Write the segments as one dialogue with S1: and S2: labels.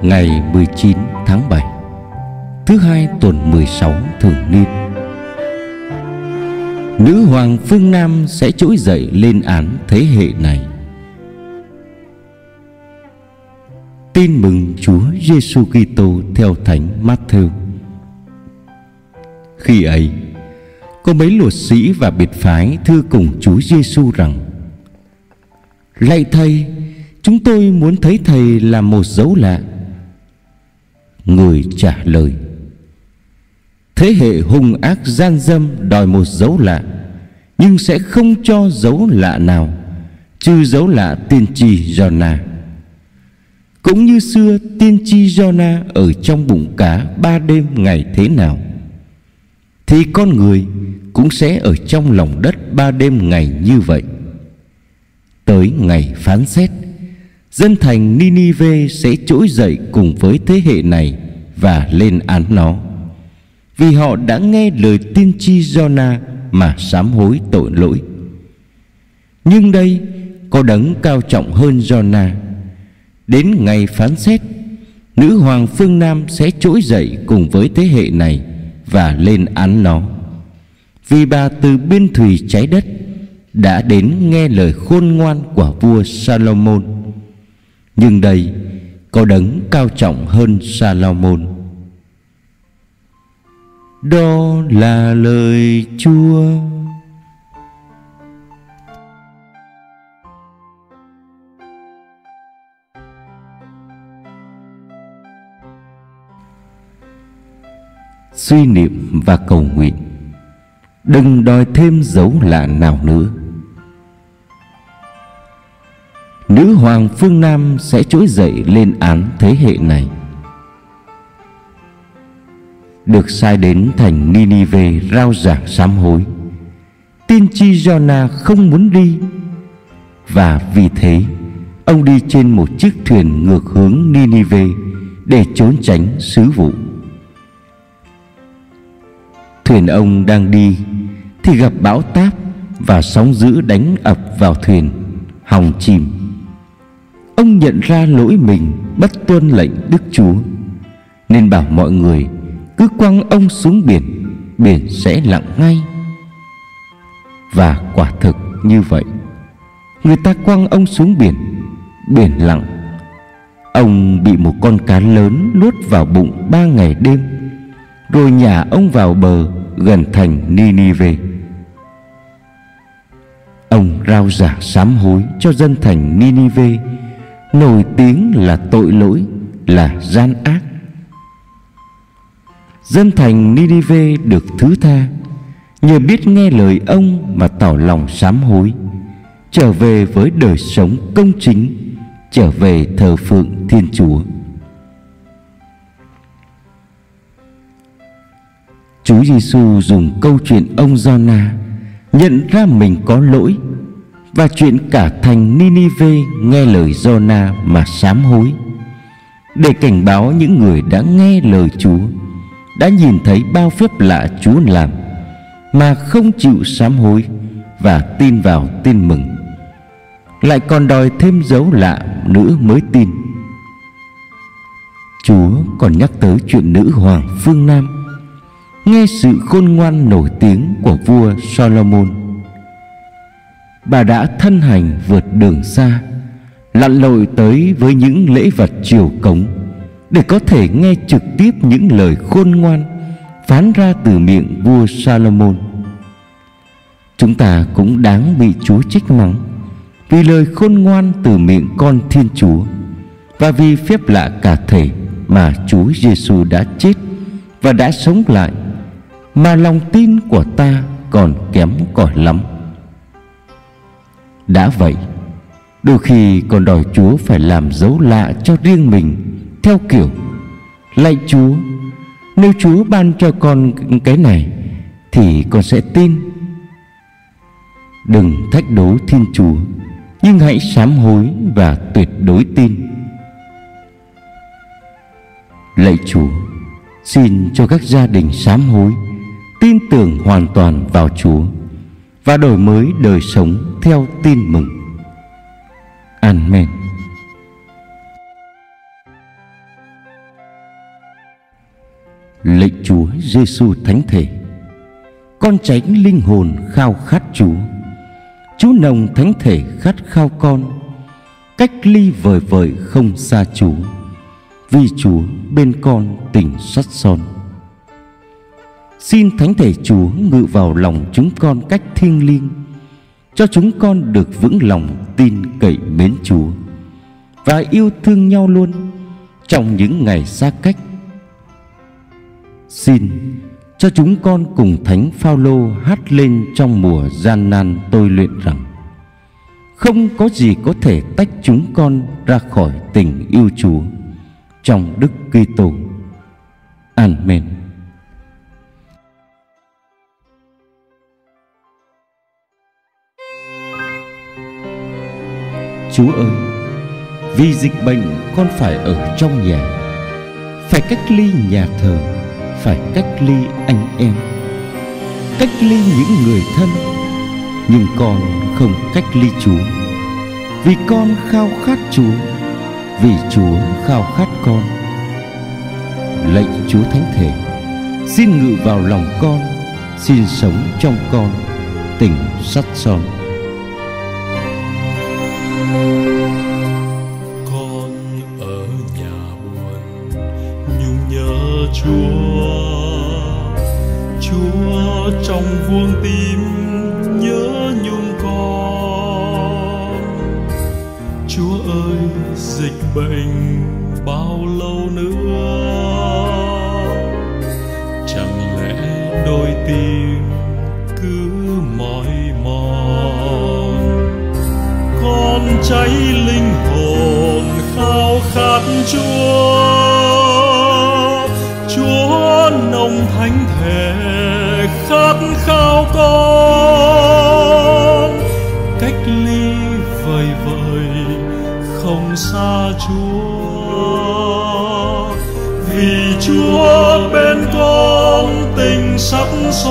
S1: Ngày 19 tháng 7, thứ hai tuần 16 thường niên. Nữ hoàng phương Nam sẽ trỗi dậy lên án thế hệ này. Tin mừng Chúa Giêsu Kitô theo Thánh Matthew. Khi ấy, có mấy luật sĩ và biệt phái thưa cùng Chúa Giêsu rằng: Lạy Thầy, chúng tôi muốn thấy Thầy làm một dấu lạ. Người trả lời: Thế hệ hung ác gian dâm đòi một dấu lạ, nhưng sẽ không cho dấu lạ nào, trừ dấu lạ tiên tri Giona. Cũng như xưa tiên tri Giona ở trong bụng cá 3 đêm ngày thế nào, thì con người cũng sẽ ở trong lòng đất 3 đêm ngày như vậy. Tới ngày phán xét, dân thành Ninive sẽ trỗi dậy cùng với thế hệ này và lên án nó, vì họ đã nghe lời tiên tri Giona mà sám hối tội lỗi. Nhưng đây có đấng cao trọng hơn Giona. Đến ngày phán xét, nữ hoàng phương Nam sẽ trỗi dậy cùng với thế hệ này và lên án nó, vì bà từ biên thùy trái đất đã đến nghe lời khôn ngoan của vua Salomon. Nhưng đây có đấng cao trọng hơn Salomon. Đó là lời Chúa. Suy niệm và cầu nguyện: đừng đòi thêm dấu lạ nào nữa. Nữ hoàng phương Nam sẽ trỗi dậy lên án thế hệ này. Được sai đến thành Ninive rao giảng sám hối, tiên tri Giona không muốn đi, và vì thế ông đi trên một chiếc thuyền ngược hướng Ninive để trốn tránh sứ vụ. Thuyền ông đang đi thì gặp bão táp và sóng dữ đánh ập vào thuyền, hòng chìm. Ông nhận ra lỗi mình bất tuân lệnh Đức Chúa, nên bảo mọi người cứ quăng ông xuống biển, biển sẽ lặng ngay. Và quả thực như vậy, người ta quăng ông xuống biển, biển lặng. Ông bị một con cá lớn nuốt vào bụng 3 ngày đêm, rồi nhả ông vào bờ gần thành Ninive. Ông rao giảng sám hối cho dân thành Ninive, nổi tiếng là tội lỗi, là gian ác. Dân thành Ninive được thứ tha nhờ biết nghe lời ông mà tỏ lòng sám hối, trở về với đời sống công chính, trở về thờ phượng Thiên Chúa. Chúa Giêsu dùng câu chuyện ông Giona nhận ra mình có lỗi, và chuyện cả thành Ninive nghe lời Giona mà sám hối, để cảnh báo những người đã nghe lời Chúa, đã nhìn thấy bao phép lạ Chúa làm mà không chịu sám hối và tin vào tin mừng, lại còn đòi thêm dấu lạ nữa mới tin. Chúa còn nhắc tới chuyện nữ hoàng phương Nam nghe sự khôn ngoan nổi tiếng của vua Solomon. Bà đã thân hành vượt đường xa, lặn lội tới với những lễ vật triều cống, để có thể nghe trực tiếp những lời khôn ngoan phán ra từ miệng vua Solomon. Chúng ta cũng đáng bị Chúa trách mắng vì lời khôn ngoan từ miệng con Thiên Chúa, và vì phép lạ cả thể mà Chúa Giêsu đã chết và đã sống lại, mà lòng tin của ta còn kém cỏi lắm. Đã vậy, đôi khi còn đòi Chúa phải làm dấu lạ cho riêng mình, theo kiểu: Lạy Chúa, nếu Chúa ban cho con cái này thì con sẽ tin. Đừng thách đố Thiên Chúa, nhưng hãy sám hối và tuyệt đối tin. Lạy Chúa, xin cho các gia đình sám hối, tin tưởng hoàn toàn vào Chúa và đổi mới đời sống theo tin mừng. Amen. Lạy Chúa Giêsu thánh thể, con tránh linh hồn khao khát Chúa. Chúa nồng thánh thể khát khao con, cách ly vời vợi không xa Chúa, vì Chúa bên con tình sắt son. Xin thánh thể Chúa ngự vào lòng chúng con cách thiêng liêng, cho chúng con được vững lòng tin cậy mến Chúa và yêu thương nhau luôn trong những ngày xa cách. Xin cho chúng con cùng Thánh Phao-lô hát lên trong mùa gian nan tôi luyện rằng: không có gì có thể tách chúng con ra khỏi tình yêu Chúa trong Đức Kitô. Amen. Chúa ơi, vì dịch bệnh con phải ở trong nhà, phải cách ly nhà thờ, phải cách ly anh em, cách ly những người thân, nhưng con không cách ly Chúa, vì con khao khát Chúa, vì Chúa khao khát con. Lạy Chúa thánh thể, xin ngự vào lòng con, xin sống trong con tình sắt son.
S2: Con ở nhà buồn nhung nhớ Chúa trong vuông tim nhớ nhung con. Chúa ơi, dịch bệnh bao lâu nữa? Chẳng lẽ đôi tim cứ mỏi mòn? Con cháy linh hồn khao khát Chúa nồng thánh thể khát khao con, cách ly vời vợi không xa Chúa, vì Chúa bên con tình sắt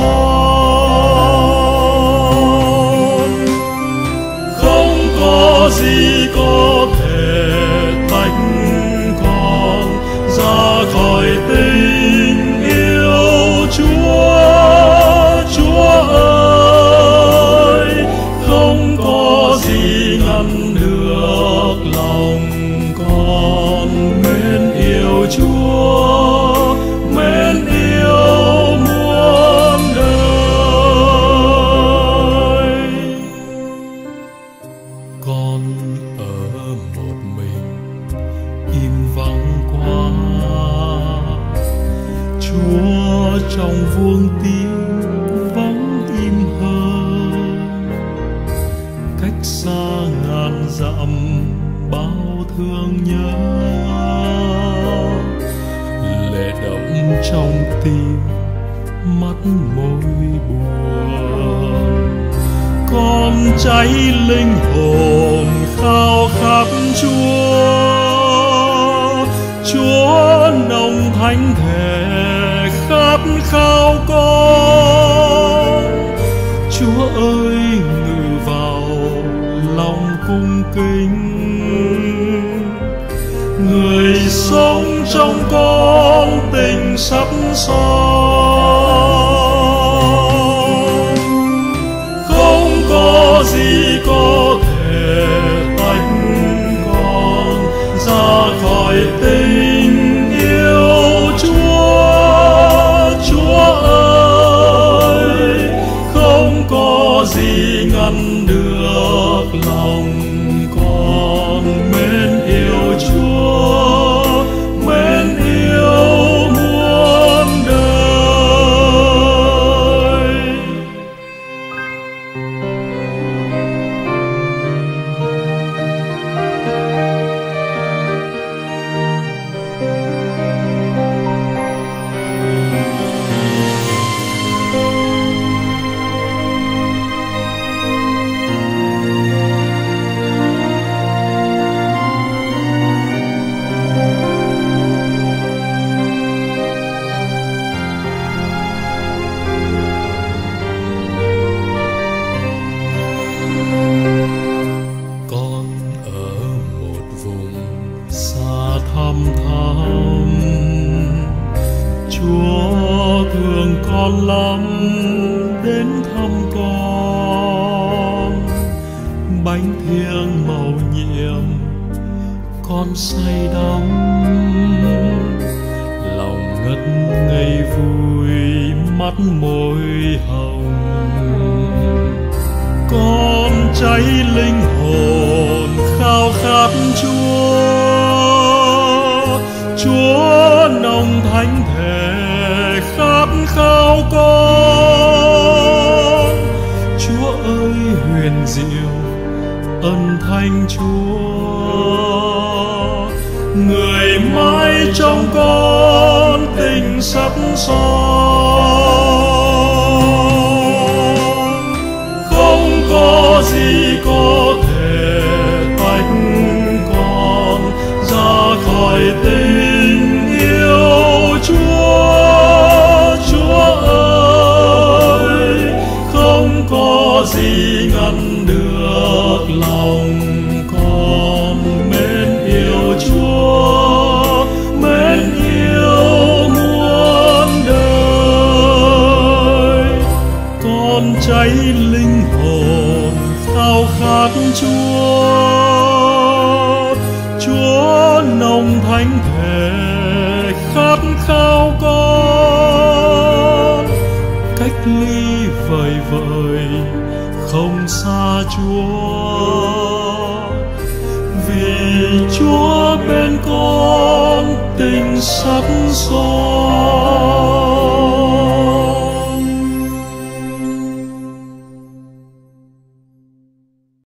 S2: son. Không có gì có thể tách con ra khỏi tình yêu Chúa. Chúa ơi, không có gì ngăn được lòng con mến yêu Chúa, mến yêu muôn đời. Con ở một mình im vắng quá, Chúa trong vuông tim vắng im hơn, cách xa ngàn dặm bao thương nhớ, lệ đẫm trong tim mắt môi buồn. Con cháy linh hồn khao khát Chúa nồng thánh thể khát khao con. Chúa ơi, ngự vào lòng cung kính, người sống trong con tình sắt son. Không có gì có thể tách con ra khỏi tình yêu Chúa. Chúa ơi, không có gì ngăn được lòng con mến yêu Chúa, mến yêu muôn đời. bánh thiêng màu nhiệm, con say đắm lòng ngất ngây vui, mắt môi hồng. Con cháy linh hồn khao khát Chúa nồng thánh thể khát khao con. Chúa ơi huyền diệu ân thánh Chúa, người mãi trong con tình sắc son. Không có gì có thể tách con ra khỏi tình yêu Chúa ơi. Không có gì ngăn được lòng con mến yêu Chúa, mến yêu muôn đời. Con cháy linh hồn khao khát Chúa nồng thánh thể khát khao con. Cách ly vời vợi không xa Chúa, vì Chúa bên con tình sắc son.